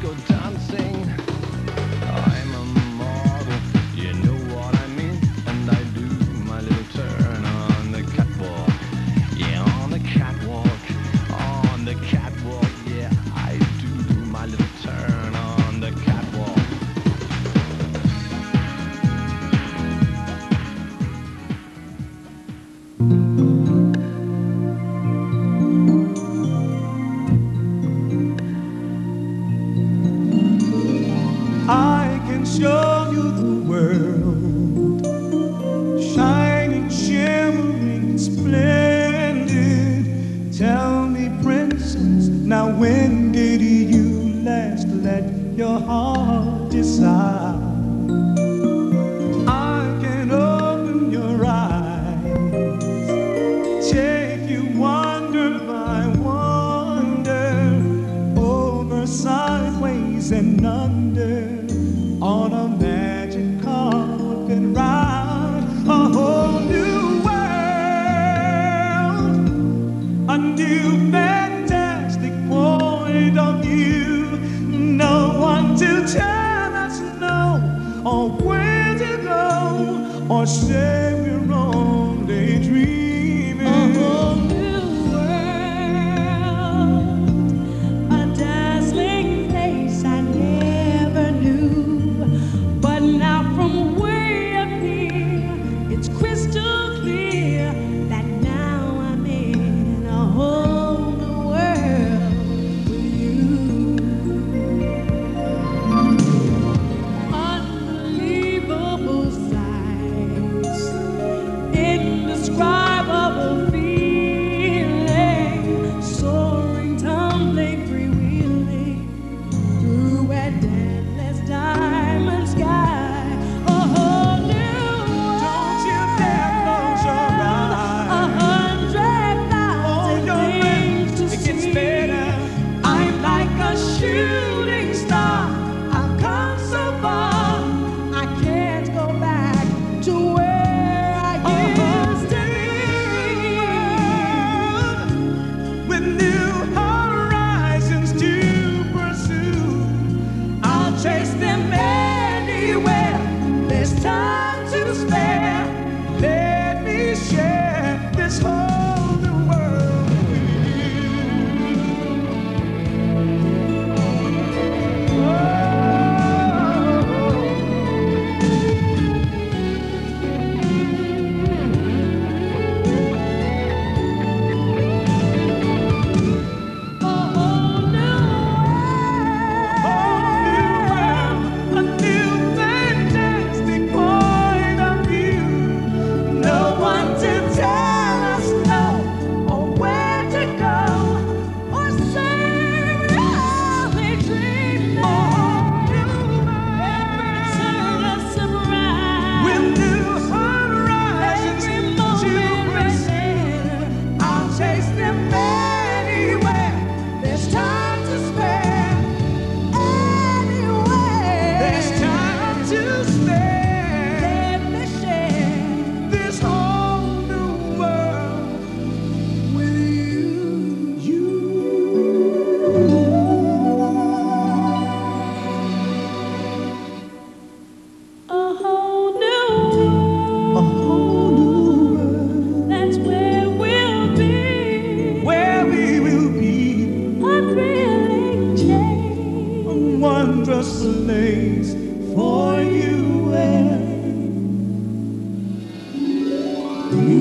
go dancing. I'm a model, you know what I mean. And I do my little turn on the catwalk. Yeah, on the catwalk, on the catwalk. Yeah, I do my little turn on the catwalk. I can show you the world, shining, shimmering, splendid. Tell me, princess, now when did you last let your heart decide? I can open your eyes, take you wonder by wonder, over, sideways, and under, on a magic carpet ride, a whole new world, a new fantastic point of view. No one to tell us no, or where to go, or say we're only dreaming. A whole new world, a dazzling place I never knew. But now from way up here, it's crystal clear that now I'm in a whole new world with you. Unbelievable sights, indescribable feeling, soaring, tumbling, freewheeling through a endless diamond sky. A whole new world. Don't you dare close your eyes. 100,000 things to see. It gets better. I'm like a shooting star. I've come so far. I can't go back to where I used to be. With new horizons to pursue, I'll chase them anywhere. There's time to spare. Let me share this whole new world with you. A whole new world, a new fantastic point of view. No one to tell us no, or where to go, or say we're only dreaming. A whole new world, turn us surprise with new horizons to pursue. I'll chase them anywhere. There's time to spare. Anywhere. There's time to spare. Let me share this whole new world with you. A whole new world. A whole new world. That's where we'll be. Where we will be. A thrilling change. A wondrous place for you and me.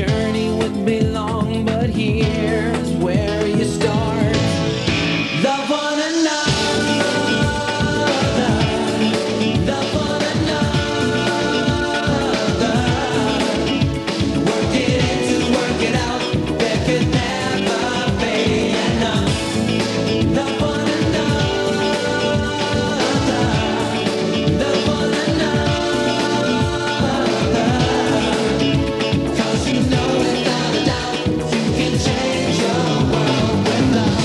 journey would be long, but here's where you start. Love one another. Love one another. Work it in to work it out. There could never be enough. Love one another. Love one another. 'Cause you know without a doubt you can change your world with love.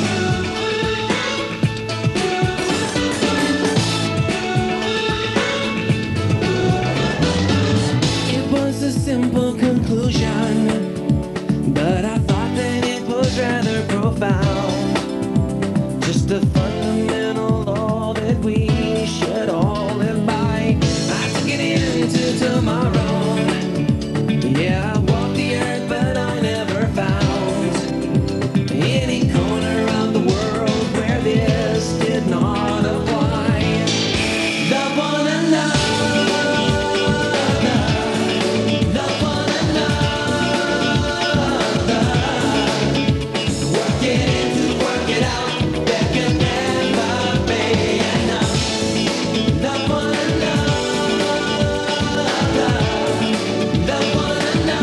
It was a simple conclusion, but I thought that it was rather profound. Just a fundamental law that we should all live by. I took it into tomorrow. Yeah, I walked the earth, but I never found any corner of the world where this did not apply. Love one another. Love one another. Work it in to work it out. There can never be enough. Love one another. Love one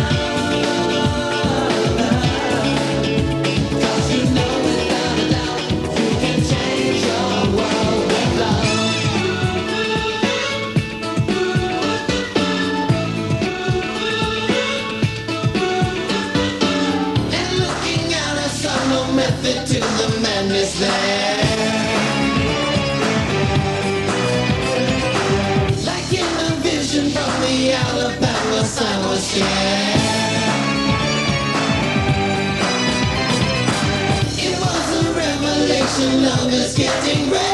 another. 'Cause you know without a doubt you can change your world with love. And looking out, I saw no method to the madness there. Like in a vision from the Alabama, I was scared. It was a revelation, love is getting ready.